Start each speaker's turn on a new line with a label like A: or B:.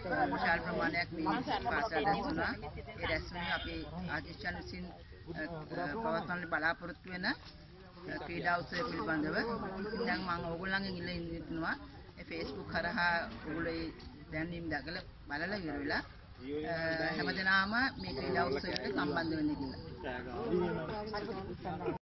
A: විශාල ප්‍රමාණයක් මේ පාසල් රැස්ුණා. ඒ රැස්වීම අපි ආදිශාල විසින් පවත්වන්න බලාපොරොත්තු වෙන ක්‍රීඩා උත්සවය පිළිබඳව දැන් මම ඕගොල්ලන්ගෙන් ඉල්ලනවා ඒ Facebook කරහා ඕගොල්ලෝ දැන්වීම දැකලා බලලා ඉවර වෙලා හැමදෙනාම මේ ක්‍රීඩා උත්සවයට සම්බන්ධ වෙන්න කියලා.